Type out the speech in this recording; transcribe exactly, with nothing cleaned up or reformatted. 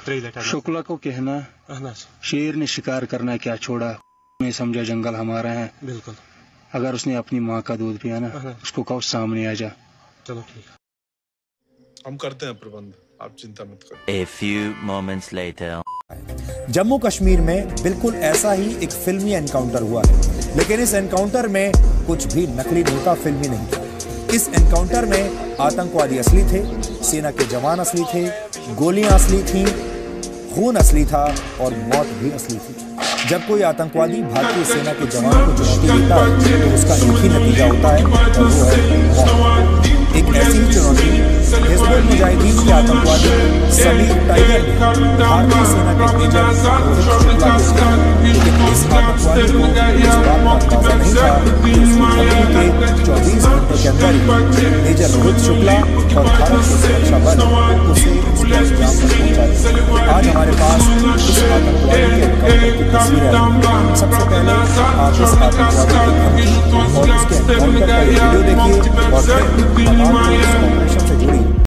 शुक्ला को कहना शेर ने शिकार करना क्या छोड़ा, नहीं समझा जंगल हमारा है। बिल्कुल। अगर उसने अपनी माँ का दूध पिया ना, उसको कहो सामने आ जा। चलो ठीक, हम करते हैं प्रबंध, आप चिंता मत करो। A few moments later. Jammu Kashmir में बिल्कुल ऐसा ही एक फिल्मी एनकाउंटर हुआ है, लेकिन इस एनकाउंटर में कुछ भी नकली नेता फिल्मी नहीं था। इस एनकाउंटर में आतंकवादी असली थे, सेना के जवान असली थे, गोलियां असली थीं, खून असली था और मौत भी असली थी। जब कोई आतंकवादी भारतीय सेना के जवानों को चुनौती देता है तो उसका एक ही नतीजा होता है और वो है मौत। एक ऐसी ही चुनौती हिजबुल मुजाहिदीन के आतंकवादी समीर टाइगर ने भारतीय सेना के मेजर रोहित शुक्ला को दी, लेकिन इस आतंकवादी को इस बात का अंदाजा नहीं था कि उसकी धमकी के चौबीस घंटे के अंदर ही मेजर रोहित शुक्ला और भारत के सुरक्षा बल उसे उसके अंजाम तक पहुंचा दिया। आज हमारे पास इस आतंकवादी के एनकाउंटर की तस्वीर है। सबसे पहले आप इस आतंकवादी की धमकी और उसके एनकाउंटर का वीडियो देखिए और फिर हम आपको